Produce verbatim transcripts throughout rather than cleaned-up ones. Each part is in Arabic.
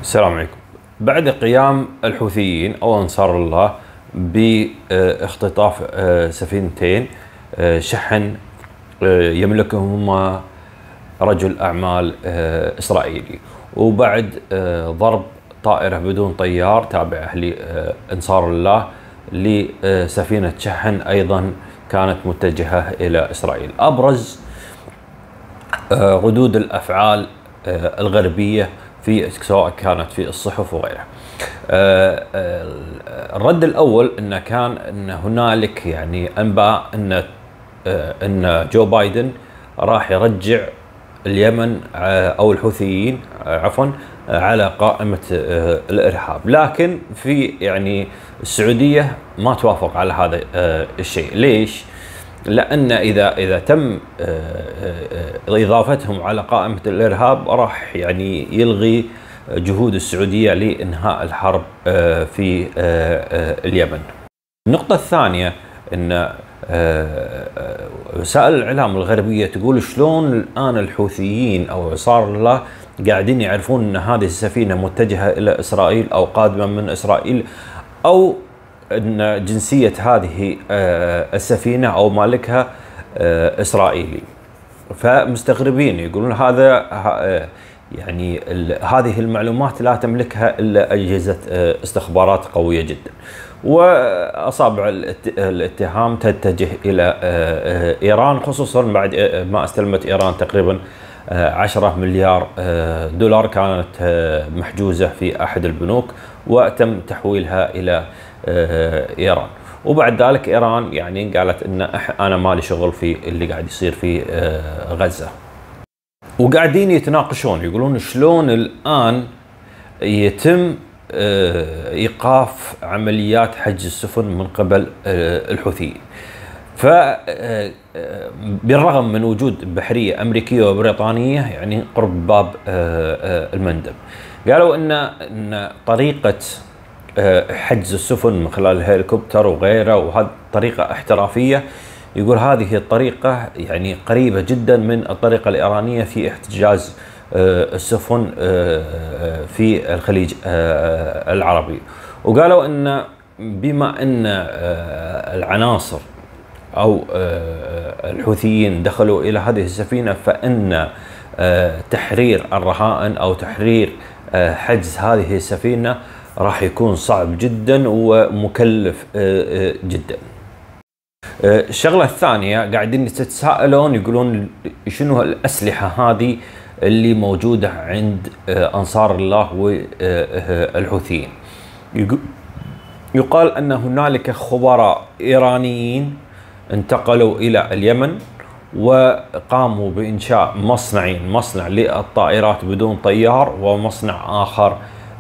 السلام عليكم. بعد قيام الحوثيين أو أنصار الله باختطاف سفينتين شحن يملكهما رجل أعمال إسرائيلي، وبعد ضرب طائرة بدون طيار تابعة لأنصار الله لسفينة شحن أيضا كانت متجهة إلى إسرائيل، أبرز ردود الأفعال الغربية في سواء كانت في الصحف وغيرها. الرد الأول أنه كان أن هنالك يعني أنباء أن أن جو بايدن راح يرجع اليمن أو الحوثيين عفوا على قائمة الإرهاب، لكن في يعني السعودية ما توافق على هذا الشيء. ليش؟ لأن إذا إذا تم إضافتهم على قائمة الإرهاب راح يعني يلغي جهود السعودية لإنهاء الحرب في اليمن. النقطة الثانية أن وسائل الإعلام الغربية تقول شلون الآن الحوثيين أو أنصار الله قاعدين يعرفون أن هذه السفينة متجهة إلى إسرائيل أو قادمة من إسرائيل، أو أن جنسية هذه السفينة أو مالكها إسرائيلي. فمستغربين يقولون هذا يعني هذه المعلومات لا تملكها إلا أجهزة استخبارات قوية جدا، وأصابع الاتهام تتجه إلى إيران، خصوصا بعد ما استلمت إيران تقريبا عشرة مليار دولار كانت محجوزة في أحد البنوك وتم تحويلها إلى إيران. وبعد ذلك إيران يعني قالت إن أنا مالي شغل في اللي قاعد يصير في غزة، وقاعدين يتناقشون يقولون شلون الآن يتم إيقاف عمليات حجز السفن من قبل الحوثيين. فبالرغم من وجود بحرية أمريكية وبريطانية يعني قرب باب المندب، قالوا إن إن طريقة حجز السفن من خلال الهليكوبتر وغيره وهذه طريقة احترافية، يقول هذه الطريقة يعني قريبة جدا من الطريقة الإيرانية في احتجاز السفن في الخليج العربي. وقالوا ان بما ان العناصر او الحوثيين دخلوا الى هذه السفينة فان تحرير الرهائن او تحرير حجز هذه السفينة راح يكون صعب جدا ومكلف جدا. الشغلة الثانية قاعدين يتساءلون يقولون شنو الأسلحة هذه اللي موجودة عند أنصار الله والحوثيين. يقال أن هنالك خبراء إيرانيين انتقلوا إلى اليمن وقاموا بإنشاء مصنعين، مصنع للطائرات بدون طيار ومصنع آخر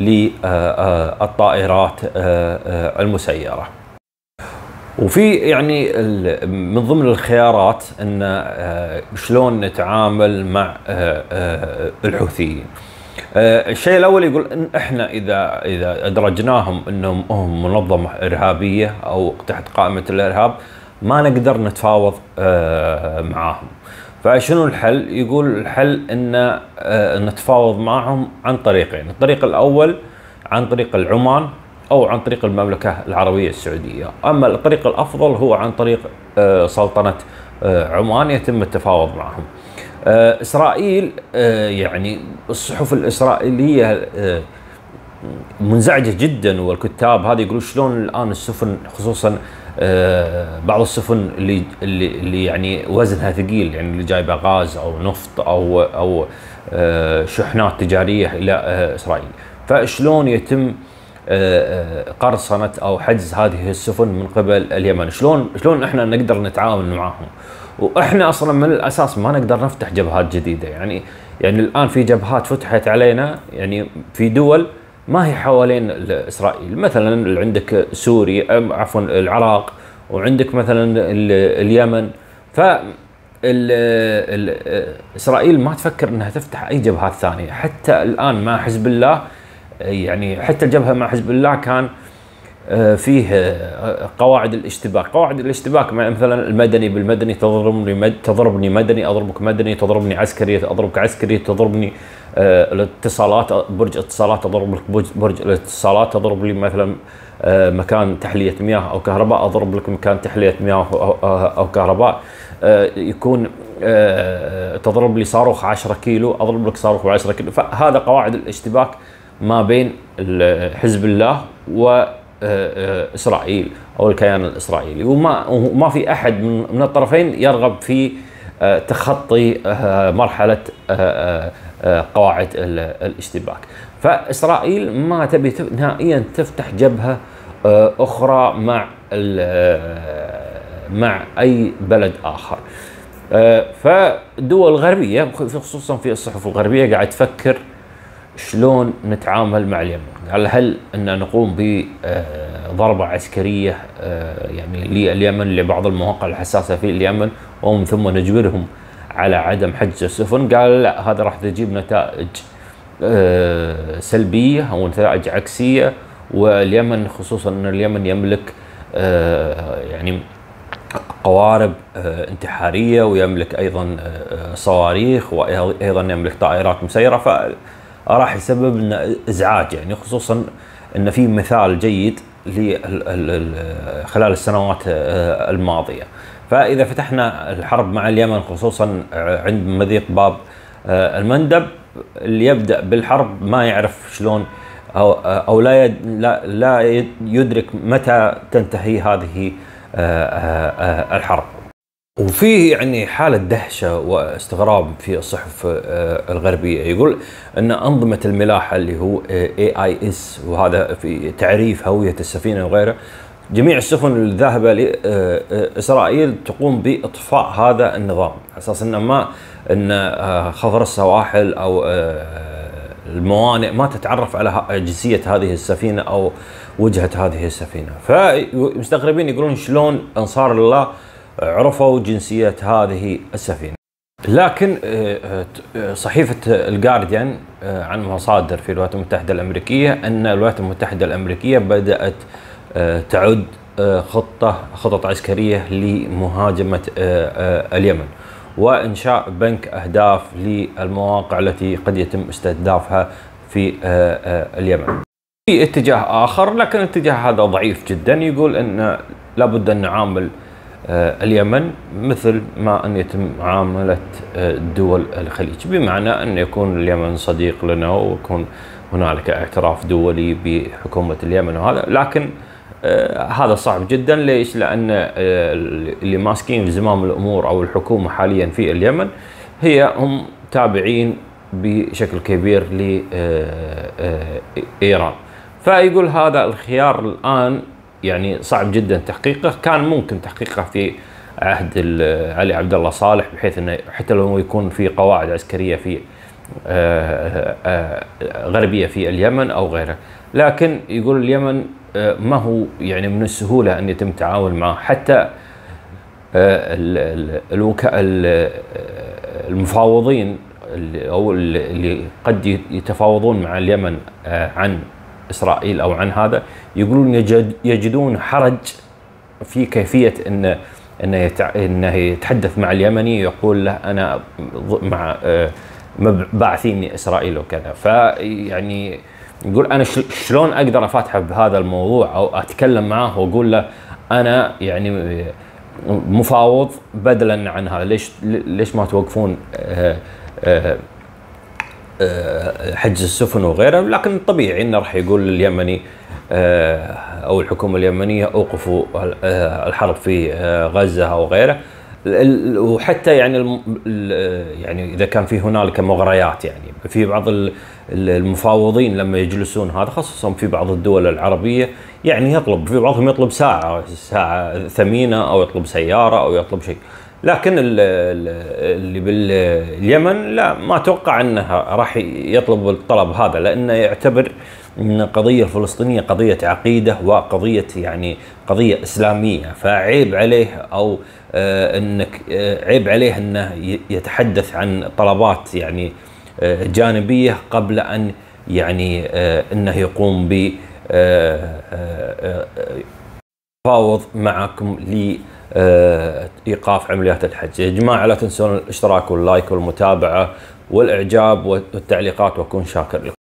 للطائرات المسيرة. وفي يعني من ضمن الخيارات ان شلون نتعامل مع الحوثيين. الشيء الاول يقول ان احنا اذا اذا ادرجناهم انهم هم منظمه ارهابيه او تحت قائمه الارهاب ما نقدر نتفاوض معاهم. فشنو الحل؟ يقول الحل ان نتفاوض معهم عن طريقين، الطريق الاول عن طريق العمان أو عن طريق المملكة العربية السعودية، أما الطريق الأفضل هو عن طريق سلطنة عمان يتم التفاوض معهم. إسرائيل يعني الصحف الإسرائيلية منزعجة جدا، والكتاب هذه يقولون شلون الآن السفن خصوصا بعض السفن اللي اللي يعني وزنها ثقيل، يعني اللي جايبه غاز أو نفط أو أو شحنات تجارية إلى إسرائيل، فشلون يتم قرصنة أو حجز هذه السفن من قبل اليمن؟ شلون شلون احنا نقدر نتعاون معهم؟ واحنا اصلا من الاساس ما نقدر نفتح جبهات جديدة، يعني يعني الان في جبهات فتحت علينا يعني في دول ما هي حوالين اسرائيل، مثلا عندك سوريا عفوا العراق، وعندك مثلا اليمن. ف اسرائيل ما تفكر انها تفتح اي جبهات ثانية حتى الان مع حزب الله. يعني حتى الجبهة مع حزب الله كان فيه قواعد الاشتباك، قواعد الاشتباك مثلا المدني بالمدني، تضربني مد... تضربني مدني اضربك مدني، تضربني عسكري اضربك عسكري، تضربني الاتصالات، برج اتصالات اضرب لك برج, برج الاتصالات، اضرب لي مثلا مكان تحليه مياه او كهرباء، اضرب لك مكان تحليه مياه او, أو كهرباء. يكون تضرب لي صاروخ عشرة كيلو، اضرب لك صاروخ عشرة كيلو. فهذا قواعد الاشتباك ما بين حزب الله واسرائيل او الكيان الاسرائيلي، وما وما في احد من الطرفين يرغب في تخطي مرحله قواعد الاشتباك. فاسرائيل ما تبي نهائيا تفتح جبهه اخرى مع مع اي بلد اخر. فالدول الغربيه خصوصا في الصحف الغربيه قاعد تفكر شلون نتعامل مع اليمن. قال هل ان نقوم بضربه عسكريه يعني لليمن لبعض المواقع الحساسه في اليمن ومن ثم نجبرهم على عدم حجز السفن؟ قال لا، هذا راح تجيب نتائج سلبيه او نتائج عكسيه. واليمن خصوصا ان اليمن يملك يعني قوارب انتحاريه ويملك ايضا صواريخ وايضا يملك طائرات مسيره، فراح يسبب لنا ازعاج يعني، خصوصا ان في مثال جيد خلال السنوات الماضيه. فاذا فتحنا الحرب مع اليمن خصوصا عند مضيق باب المندب، اللي يبدا بالحرب ما يعرف شلون او او لا يد لا, لا يدرك متى تنتهي هذه الحرب. وفي يعني حالة دهشة واستغراب في الصحف الغربية، يقول أن أنظمة الملاحة اللي هو إيه آي إس، وهذا في تعريف هوية السفينة وغيره، جميع السفن الذاهبة لإسرائيل تقوم بإطفاء هذا النظام، على أساس أن ما أن خفر السواحل أو الموانئ ما تتعرف على جنسية هذه السفينة أو وجهة هذه السفينة. فمستغربين يقولون شلون أنصار الله عرفوا جنسية هذه السفينة. لكن صحيفة الجارديان عن مصادر في الولايات المتحدة الأمريكية أن الولايات المتحدة الأمريكية بدأت تعد خطة خطط عسكرية لمهاجمة اليمن وإنشاء بنك أهداف للمواقع التي قد يتم استهدافها في اليمن. في اتجاه آخر، لكن الاتجاه هذا ضعيف جدا، يقول أن لابد أن نعامل اليمن مثل ما أن يتم معاملة دول الخليج، بمعنى أن يكون اليمن صديق لنا ويكون هنالك اعتراف دولي بحكومة اليمن وهذا. لكن آه هذا صعب جدا. ليش؟ لأن آه اللي ماسكين زمام الأمور أو الحكومة حاليا في اليمن هي هم تابعين بشكل كبير لإيران. فيقول هذا الخيار الآن يعني صعب جدا تحقيقه. كان ممكن تحقيقه في عهد علي عبد الله صالح، بحيث انه حتى لو يكون في قواعد عسكريه في آآ آآ غربيه في اليمن او غيره. لكن يقول اليمن ما هو يعني من السهوله ان يتم التعامل معه. حتى المفاوضين او اللي قد يتفاوضون مع اليمن عن إسرائيل أو عن هذا، يقولون يجدون حرج في كيفية إن إنه إنه يتحدث مع اليمني، يقول له أنا مع باعثيني إسرائيل وكذا. فيعني يقول أنا شلون أقدر أفاتحه بهذا الموضوع أو أتكلم معه وأقول له أنا يعني مفاوض بدلا عن هذا، ليش ليش ما توقفون حجز السفن وغيره. لكن طبيعي انه راح يقول اليمني او الحكومه اليمنيه اوقفوا الحرب في غزه او غيره. وحتى يعني يعني اذا كان في هنالك مغريات، يعني في بعض المفاوضين لما يجلسون هذا، خصوصا في بعض الدول العربيه، يعني يطلب في بعضهم يطلب ساعه ساعه ثمينه او يطلب سياره او يطلب شيء. لكن اللي باليمن لا، ما اتوقع انه راح يطلب الطلب هذا، لانه يعتبر ان القضيه الفلسطينيه قضيه عقيده وقضيه يعني قضيه اسلاميه، فعيب عليه او آه انك آه عيب عليه انه يتحدث عن طلبات يعني آه جانبيه قبل ان يعني آه انه يقوم ب تفاوض معكم ل ايقاف عمليات الحج. يا جماعه لا تنسون الاشتراك واللايك والمتابعه والاعجاب والتعليقات، واكون شاكر لكم.